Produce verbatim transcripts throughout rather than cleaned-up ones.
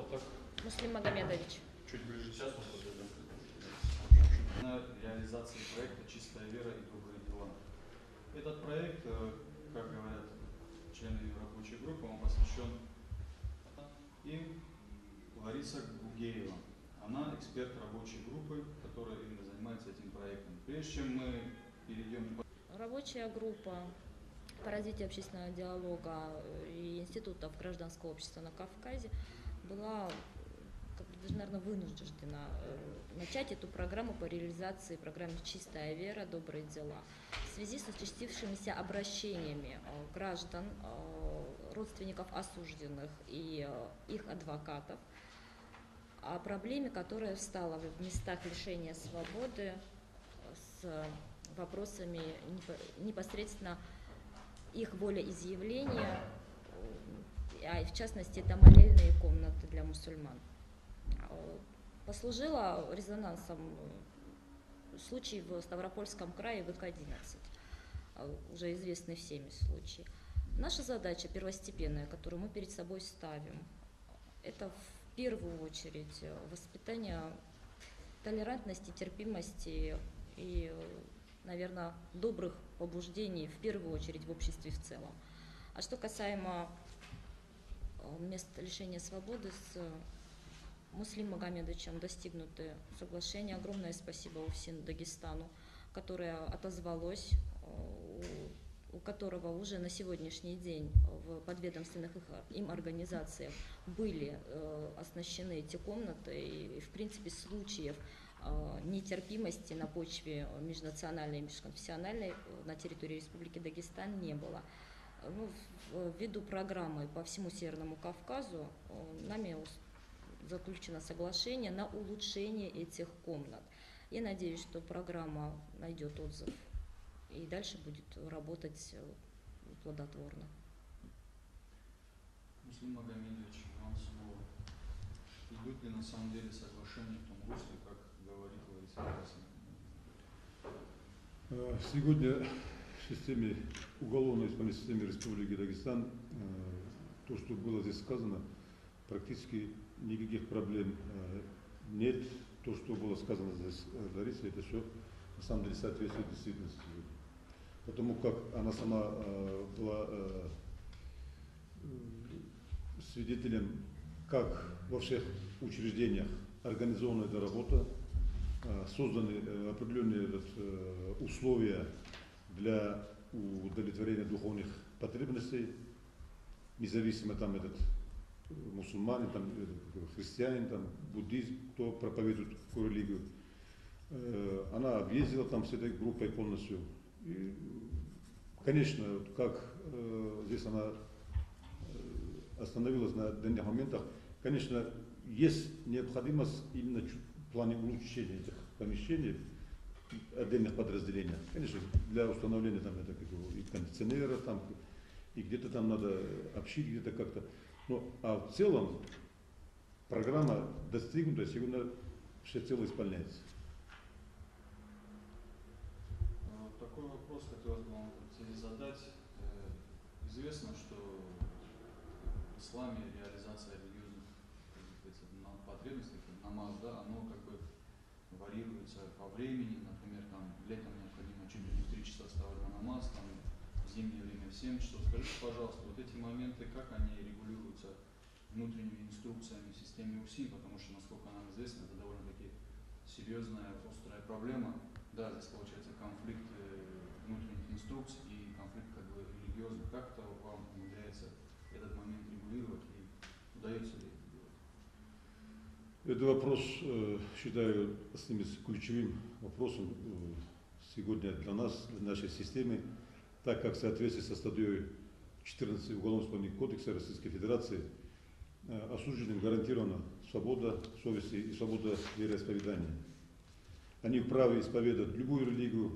так? Муслим Магомедович. Чуть ближе. Сейчас он на реализации проекта «Чистая вера и добрые дела». Этот проект, как говорят члены рабочей группы, он посвящен им. Лариса Гугеева. Она эксперт рабочей группы, которая именно занимается этим проектом. Прежде чем мы перейдем... Рабочая группа по развитию общественного диалога и институтов гражданского общества на Кавказе была, как бы, даже, наверное, вынуждена начать эту программу по реализации программы «Чистая вера, добрые дела» в связи с участившимися обращениями граждан, родственников осужденных и их адвокатов о проблеме, которая встала в местах лишения свободы с вопросами непосредственно их волеизъявления, а в частности это молельные комнаты для мусульман. Послужила резонансом случай в Ставропольском крае вэ ка одиннадцать, уже известный всеми случай. Наша задача первостепенная, которую мы перед собой ставим, это в первую очередь воспитание толерантности, терпимости и, наверное, добрых побуждений, в первую очередь в обществе в целом. А что касаемо мест лишения свободы, с Муслим Магомедовичем достигнуты соглашения. Огромное спасибо УФСИН Дагестану, которое отозвалось, у которого уже на сегодняшний день в подведомственных им организациях были оснащены эти комнаты, и в принципе случаев нетерпимости на почве межнациональной и межконфессиональной на территории Республики Дагестан не было. Ну, ввиду программы по всему Северному Кавказу нами заключено соглашение на улучшение этих комнат. Я надеюсь, что программа найдет отзыв и дальше будет работать плодотворно. Муслим Магомедович, вам слово. Идут ли на самом деле соглашения в том русле, как говорит Лариса Ивановна? Сегодня в системе, уголовной исполнительной системе Республики Дагестан, то, что было здесь сказано, практически никаких проблем нет. То, что было сказано здесь Ларисой, это все на самом деле соответствует действительности. Потому как она сама э, была э, свидетелем, как во всех учреждениях организована эта работа, э, созданы э, определенные этот, э, условия для удовлетворения духовных потребностей, независимо там этот мусульманин, там, христианин, там, буддист, кто проповедует какую религию. Э, она объездила там с этой группой полностью. И, конечно, как э, здесь она э, остановилась на данных моментах, конечно, есть необходимость именно в плане улучшения этих помещений, отдельных подразделений. Конечно, для установления там это, и кондиционера, там, и где-то там надо обшить, где-то как-то. Ну, а в целом программа достигнута, сегодня всецело исполняется. Такой вопрос хотелось бы вам задать. Известно, что в исламе реализация религиозных потребностей, намаз, да, оно как бы варьируется по времени. Например, там летом необходимо чуть ли не в три часа вставать на намаз, там в зимнее время в семь часов. Скажите, пожалуйста, вот эти моменты, как они регулируются внутренними инструкциями в системе УФСИН, потому что, насколько нам известно, это довольно-таки серьезная, острая проблема. Да, здесь получается конфликт внутренних инструкций и конфликт как бы религиозный. Как это вам умудряется этот момент регулировать и удается ли это делать? Этот вопрос, считаю, одним из ключевым вопросом сегодня для нас, для нашей системы, так как в соответствии со статьей четырнадцать Уголовно-исполнительного кодекса Российской Федерации осужденным гарантирована свобода совести и свобода вероисповедания. Они вправе исповедовать любую религию,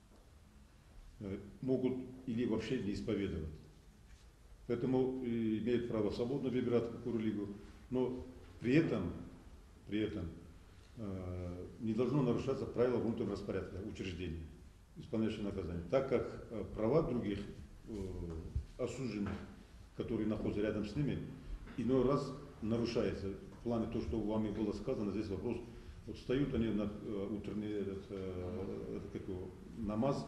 могут или вообще не исповедовать. Поэтому имеют право свободно выбирать какую религию, но при этом, при этом э, не должно нарушаться правила внутреннего распорядка учреждений, исполняющих наказание, так как э, права других э, осужденных, которые находятся рядом с ними, иной раз нарушаются в плане того, что вами было сказано, здесь вопрос, вот встают они на э, утренний этот, э, это, как его, намаз,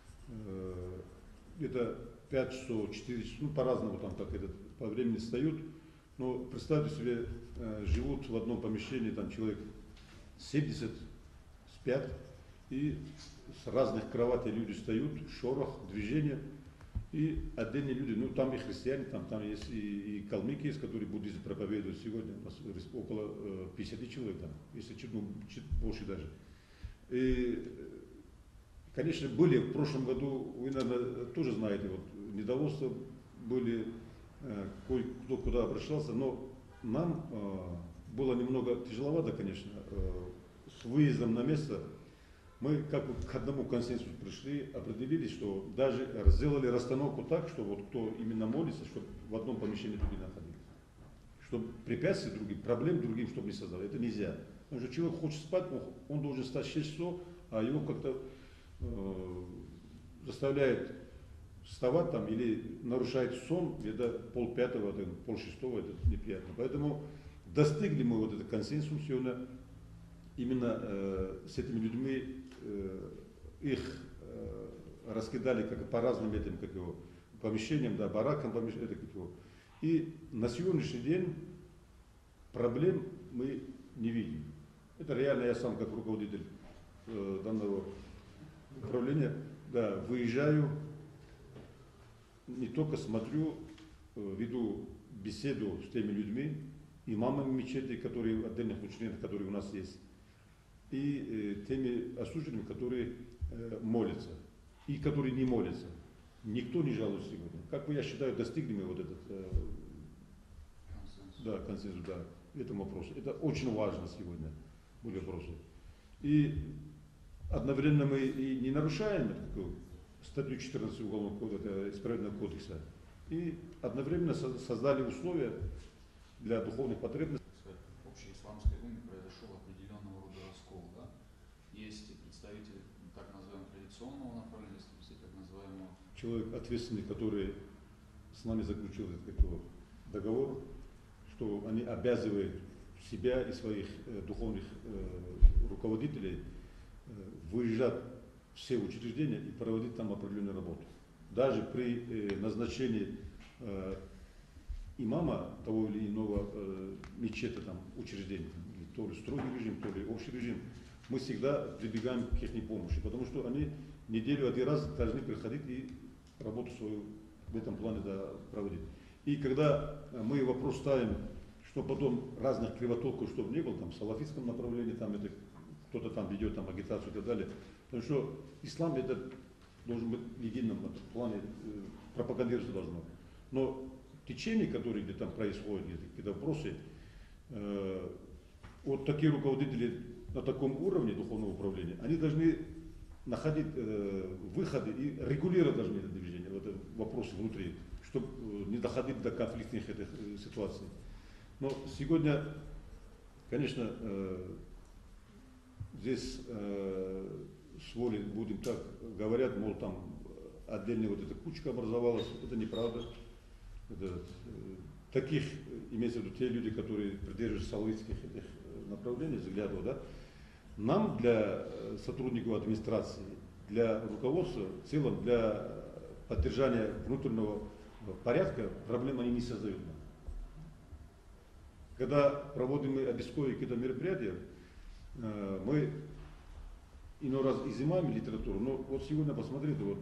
э, где-то пять часов, четыре часа, ну по-разному там как этот, по времени встают, но представьте себе, э, живут в одном помещении, там человек семьдесят, спят, и с разных кроватей люди встают, шорох, движение. И отдельные люди, ну там и христиане, там, там есть и, и калмыки есть, которые буддизм проповедуют сегодня, у нас около пятидесяти человек там, если чуть, ну, чуть больше даже. И, конечно, были в прошлом году, вы, наверное, тоже знаете, вот, недовольства были, кое-кто куда обращался, но нам было немного тяжеловато, конечно, с выездом на место. Мы как бы к одному консенсусу пришли, определились, что даже сделали расстановку так, что вот кто именно молится, чтобы в одном помещении люди находились. Чтобы препятствий другим, проблем другим, чтобы не создало. Это нельзя. Потому что человек хочет спать, он должен спать шесть часов, а его как-то э, заставляет вставать там или нарушает сон, где-то пол пятого, пол шестого, это неприятно. Поэтому достигли мы вот этот консенсус сегодня именно э, с этими людьми. Их э, раскидали как по разным этим, как его, помещениям, да, баракам, помещениям, это, как его. И на сегодняшний день проблем мы не видим. Это реально я сам как руководитель э, данного управления, да, выезжаю, не только смотрю, э, веду беседу с теми людьми, имамами мечети, которые отдельных учреждений, которые у нас есть, и э, теми осужденными, которые э, молятся, и которые не молятся. Никто не жалуется сегодня. Как бы я считаю, достигли мы вот этот э, консенсус. Да, консенсус, да, этому вопросу. Это очень важно сегодня, были вопросы. И одновременно мы и не нарушаем такую статью четырнадцать Уголовного кодекса, Исправительного кодекса, и одновременно создали условия для духовных потребностей. В общей исламской уме произошел определенного рода раскол, да? Есть представители так называемого традиционного направления, есть так называемого... Человек ответственный, который с нами заключил этот договор, что они обязывают себя и своих э, духовных э, руководителей э, выезжать в все учреждения и проводить там определенную работу. Даже при э, назначении э, имама того или иного э, мечети, там, учреждения, то ли строгий режим, то ли общий режим, мы всегда прибегаем к их помощи, потому что они неделю один раз должны приходить и работу свою в этом плане, да, проводить. И когда мы вопрос ставим, что потом разных кривотолков, чтобы не было, там, в салафистском направлении, там, это кто-то там ведет там, агитацию и так далее, потому что ислам это должен быть единым в этом плане, э, пропагандироваться должно. Но течение, которые где там происходят, какие-то вопросы, э, вот такие руководители на таком уровне духовного управления, они должны находить э, выходы и регулировать должны это движение, вот этот вопрос внутри, чтобы э, не доходить до конфликтных этих э, ситуаций. Но сегодня, конечно, э, здесь э, с волей, будем так говорят, мол, там отдельная вот эта кучка образовалась, это неправда. Это, э, таких, имеется в виду те люди, которые придерживаются салафистских этих направлений, взглядов, да, нам, для сотрудников администрации, для руководства, в целом для поддержания внутреннего порядка проблем они не создают. Когда проводим мы обисковые какие-то мероприятия, э, мы иной раз изымаем литературу, но вот сегодня посмотрите, вот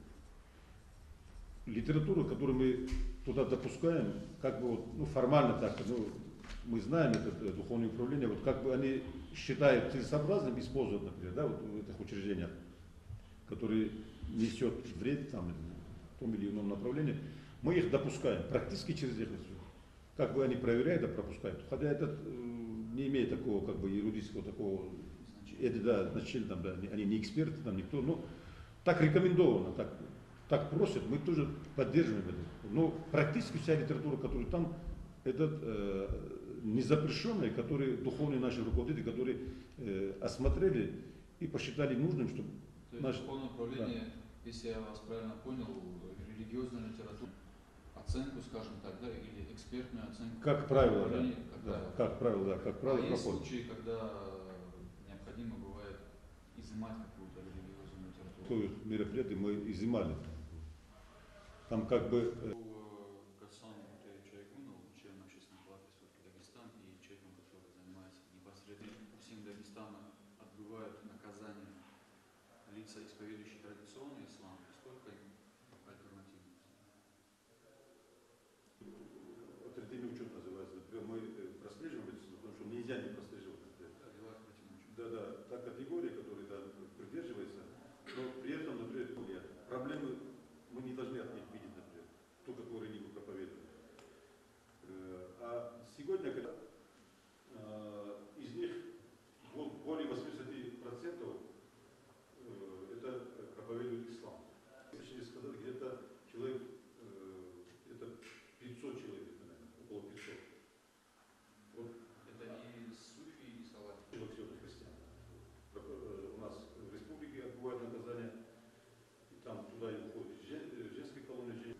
литературу, которую мы туда допускаем, как бы вот, ну, формально так, ну, мы знаем это, это духовное управление, вот как бы они считают целесообразным использовать, например, да, вот в этих учреждениях, которые несет вред там, в том или ином направлении, мы их допускаем практически через их лицо. Как бы они проверяют, да пропускают. Хотя это э, не имеет такого как бы юридического такого это, да, значения, там, да, они не эксперты, там никто, но так рекомендовано, так, так просят, мы тоже поддерживаем это. Но практически вся литература, которая там, это э, незапрещенные, которые духовные наши руководители, которые э, осмотрели и посчитали нужным, чтобы... То есть наше духовное управление, да, если я вас правильно понял, религиозная литература оценивает оценку, скажем так, да, или экспертную оценку. Как правило, да. Как Да, правило. как правило, да, как правило, А есть проходит. случаи, когда необходимо бывает изымать какую-то религиозную То литературу. есть мероприятие мы изымали. Там как бы э, Гасан – это человек, ну, член общественной палаты Республики Дагестан и человеком, который занимается непосредственно всем Дагестана, отбывают наказание лица, исповедующие традиционный ислам, и сколько им альтернативный ислам. оперативный учет называется. Например, мы э, прослеживаем, потому что нельзя не прослеживать. Да, дела оперативного учета. Да, да, та категория, которая да, придерживается, но при этом, например, проблемы мы не должны от них видеть, например, кто какую религию проповедует. А сегодня, когда э, из них более восьмидесяти процентов э, это проповедует ислам. Точнее сказать, где-то человек, э, это пятьсот человек, наверное, около пятисот. Вот. Это и суфи, и салафи. Человек все христиан. У нас в республике отбывают наказание, и там туда и уходят женские колонии, женщины.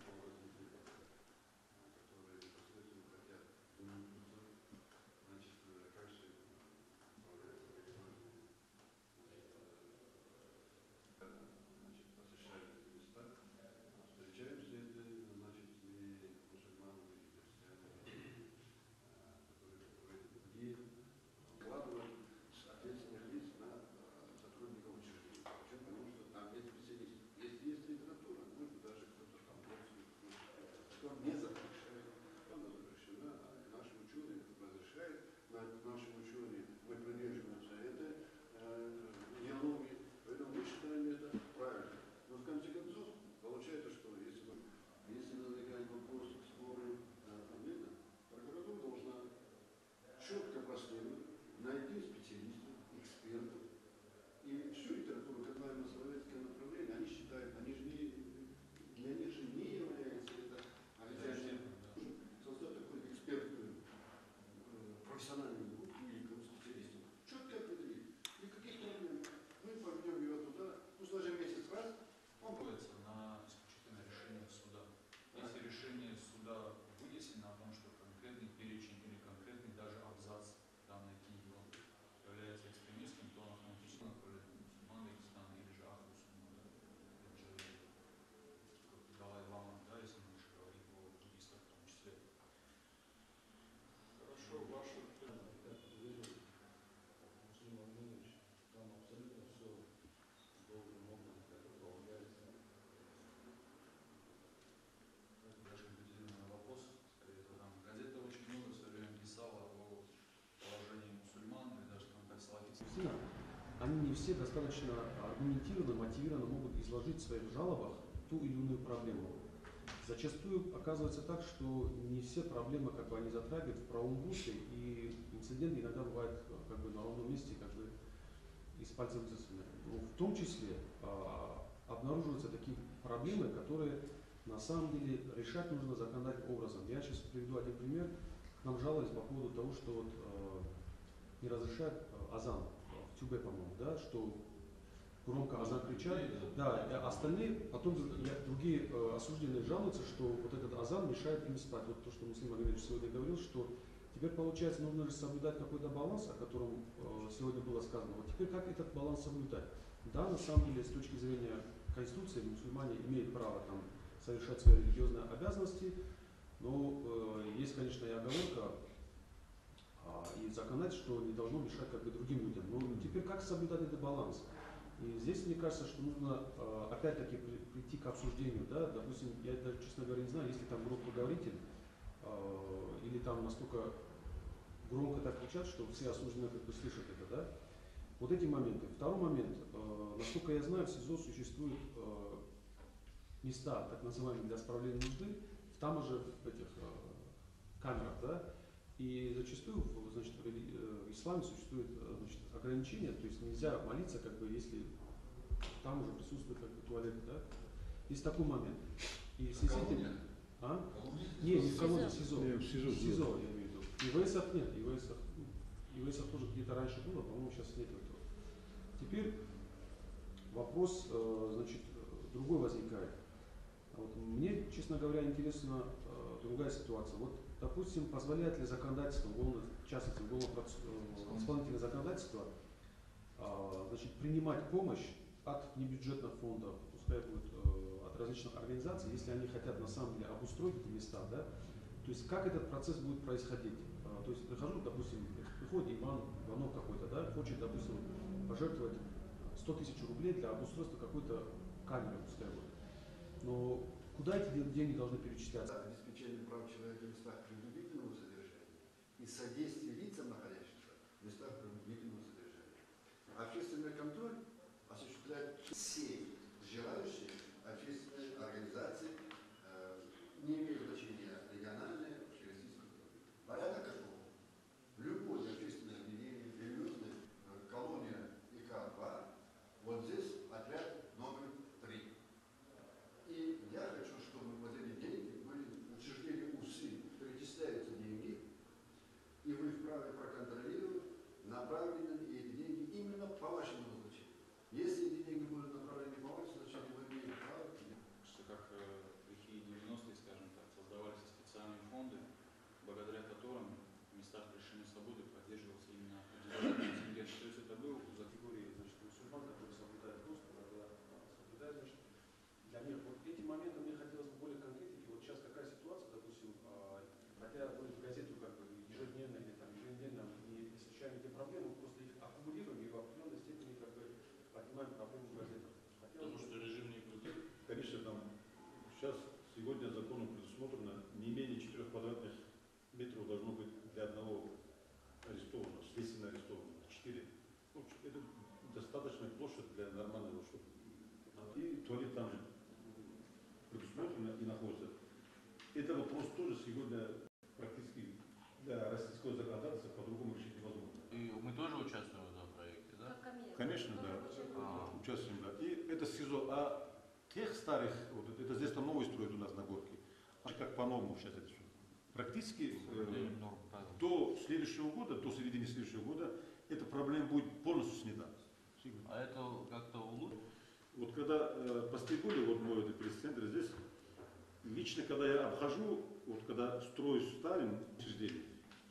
Они не все достаточно аргументированно, мотивированно могут изложить в своих жалобах ту или иную проблему. Зачастую оказывается так, что не все проблемы как бы, они затрагивают в правом русле, и инциденты иногда бывают как бы, на ровном месте как бы, из пальца высосаны. В том числе а, обнаруживаются такие проблемы, которые на самом деле решать нужно законодательным образом. Я сейчас приведу один пример. К нам жаловались по поводу того, что вот, а, не разрешают а, азан. Тюбе, по-моему, да, что громко азан кричат, да, а остальные, потом другие э, осужденные жалуются, что вот этот азан мешает им спать. Вот то, что Муслим Агамедович сегодня говорил, что теперь получается нужно же соблюдать какой-то баланс, о котором э, сегодня было сказано. Вот теперь как этот баланс соблюдать? Да, на самом деле, с точки зрения Конституции, мусульмане имеют право там совершать свои религиозные обязанности, но э, есть, конечно, и оговорка, и законодать, что не должно мешать как бы, другим людям. Но теперь как соблюдать этот баланс? И здесь мне кажется, что нужно опять-таки прийти к обсуждению. Да? Допустим, я, честно говоря, не знаю, если там громкоговоритель или там настолько громко так кричат, что все осужденные как бы слышат это. Да? Вот эти моменты. Второй момент. Насколько я знаю, в СИЗО существуют места, так называемые, для справления нужды, там уже в этих камерах. Да? И зачастую значит, в исламе существует значит, ограничения, то есть нельзя молиться, как бы, если там уже присутствует как бы, туалет. Да? Есть такой момент. И в связи с этим... А? Не, не в колонии, в СИЗО. Не, в СИЗО, в СИЗО, я имею в виду. И в ИВСах нет, и в ИВСах, и в ИВСах тоже где-то раньше было, по-моему, сейчас нет этого. Теперь вопрос, значит, другой возникает. Вот мне, честно говоря, интересно другая ситуация. Вот, допустим, позволяет ли законодательство, уголовно, в частности, уголовно-исполнительное законодательство, а, значит, принимать помощь от небюджетных фондов, пускай будет э, от различных организаций, если они хотят на самом деле обустроить эти места, да? То есть как этот процесс будет происходить? А, то есть прихожу, допустим, приходит Иван, Иванов какой-то, да, хочет, допустим, пожертвовать сто тысяч рублей для обустройства какой-то камеры, пускай будет. Но куда эти деньги должны перечисляться? Обеспечение прав человека в местах принудительного содержания и содействие лицам, находящимся в местах принудительного содержания. Общественный контроль осуществляет все желающие общественные организации, э, не имеют значения региональные, общероссийские. Порядок какого? Любое общественное объединение, религиозное, э, колония И К два, вот здесь отряд номер три. И я хочу, чтобы вот эти деньги были учреждения УСИ, перечисляются деньги, и вы вправе проконтролировать, направлены ли эти деньги именно по вашему назначению. Если эти деньги будут направлены по вашему назначению, вы имеете право. Что как э, в лихие девяностые, скажем так, создавались специальные фонды, благодаря которым в местах лишения свободы поддерживался именно определенный земле. То есть это был За категории, значит, мусульман, которые соблюдают доступ, соблюдают, значит, для них вот эти моменты мне хотелось бы более конкретики. Вот сейчас какая ситуация, допустим, а, хотя мы в газету как бы ежедневно или там еженедельно не освещаем эти проблемы, просто их аккумулируем и в определенной степени как бы поднимаем проблему в газетах. потому что режим не крутит. Конечно, там сейчас сегодня законом предусмотрено не менее четырех квадратных метров должно быть для одного арестованного, следственно арестованного. Четыре. Ну, это достаточная площадь для нормального, чтобы и туалет там же предусмотрено и находится. Это вопрос тоже сегодня практически для российского законодательства по-другому решить невозможно. И мы тоже участвуем в этом проекте, да? Конечно, да. А. Участвуем, да. И это СИЗО. А тех старых, вот это, это здесь там новый строят у нас на Горке, а как по-новому сейчас это все. Практически э, до следующего года, до середины следующего года, эта проблема будет полностью снята. А это как-то улучшит? Вот когда э, постригули, вот мой вот пресс-центр здесь, лично когда я обхожу, вот когда строю ставим учреждение,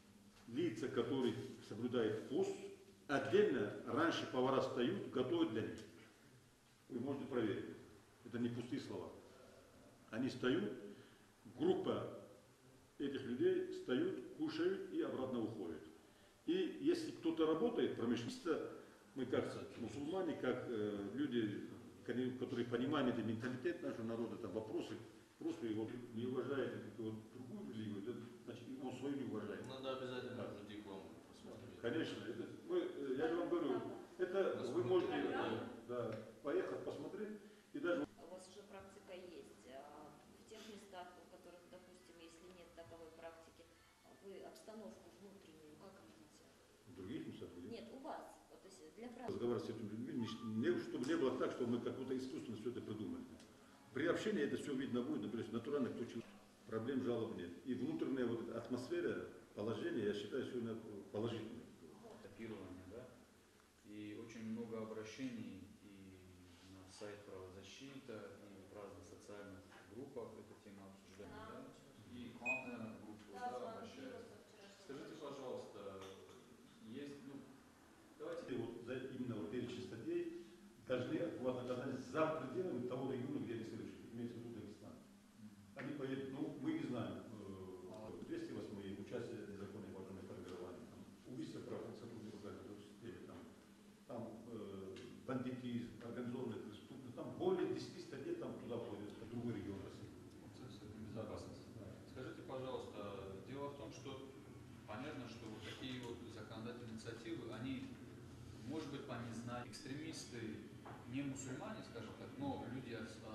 лица, которые соблюдают пост, отдельно раньше повара встают, готовят для них. Вы можете проверить. Это не пустые слова. Они встают, группа этих людей встают, кушают и обратно уходят. И если кто-то работает, промышленница, мы как мусульмане, как э, люди, которые понимают это менталитет нашего народа, там вопросы, просто его не уважает вот, другую религию, значит, он свою не уважает. Надо обязательно прийти к вам посмотреть. Конечно, это, мы, я же вам говорю, это вы можете э, да, поехать посмотреть и даже... У вас уже практика есть. А в тех местах, в которых, допустим, если нет таковой практики, вы обстановку внутреннюю как видите? В других местах будет. Нет, у вас. Вот, то есть для практики. Разговаривать с этими людьми, не, чтобы не было так, что мы как-то искусственно все это придумали. При общении это все видно будет, например, натурально кто чего. Проблем, жалоб нет. И внутренняя вот эта атмосфера, положение, я считаю, сегодня положительное. Копирование, да? И очень много обращений и на сайт правозащита, и в разных социальных группах эта тема обсуждается, да? И к вам, наверное, в группу, да, обращаются. Скажите, пожалуйста, есть, ну, давайте... И вот за именно вот перечень статей должны отбывать наказание за пределами того региона, где они совершили, имеется в виду Дагестан. Они поедут, ну, мы не знаем, э, двести восьмой участие в незаконной военной формировании, там, убийство прав сотрудников государства, там, там э, бандитизм, организованная преступность, там более десяти статей там туда входит, в другой регион России. Безопасность. Скажите, пожалуйста, дело в том, что понятно, что вот такие вот законодательные инициативы, они, может быть, по незнанию, экстремисты, не мусульмане, скажем так, но люди